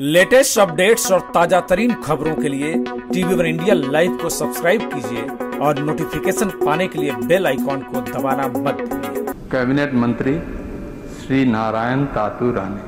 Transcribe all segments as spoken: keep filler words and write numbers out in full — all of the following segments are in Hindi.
लेटेस्ट अपडेट्स और ताजा तरीन खबरों के लिए टीवी वन इंडिया लाइव को सब्सक्राइब कीजिए और नोटिफिकेशन पाने के लिए बेल आइकॉन को दबाना मत भूलिए। कैबिनेट मंत्री श्री नारायण तातू राणे।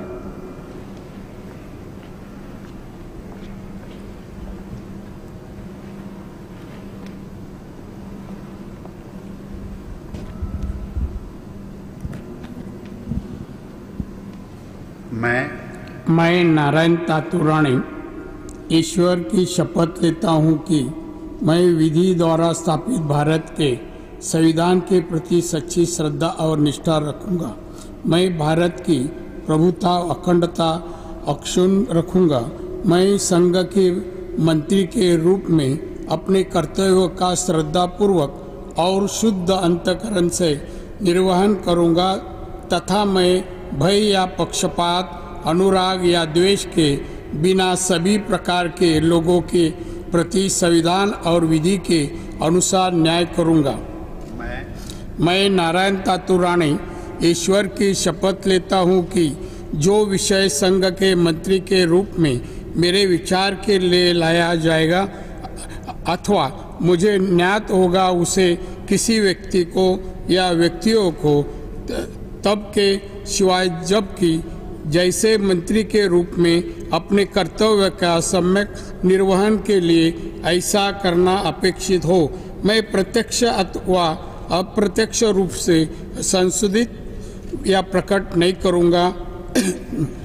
मैं मैं नारायण तातू राणे ईश्वर की शपथ लेता हूं कि मैं विधि द्वारा स्थापित भारत के संविधान के प्रति सच्ची श्रद्धा और निष्ठा रखूंगा। मैं भारत की प्रभुता अखंडता अक्षुण्ण रखूंगा। मैं संघ के मंत्री के रूप में अपने कर्तव्यों का श्रद्धापूर्वक और शुद्ध अंतःकरण से निर्वहन करूंगा तथा मैं भय या पक्षपात अनुराग या द्वेष के बिना सभी प्रकार के लोगों के प्रति संविधान और विधि के अनुसार न्याय करूंगा। मैं मैं नारायण तातू राणे ईश्वर की शपथ लेता हूं कि जो विषय संघ के मंत्री के रूप में मेरे विचार के लिए लाया जाएगा अथवा मुझे ज्ञात होगा उसे किसी व्यक्ति को या व्यक्तियों को तब के सिवाय जबकि जैसे मंत्री के रूप में अपने कर्तव्य का सम्यक निर्वहन के लिए ऐसा करना अपेक्षित हो, मैं प्रत्यक्ष अथवा अप्रत्यक्ष रूप से संशोधित या प्रकट नहीं करूंगा।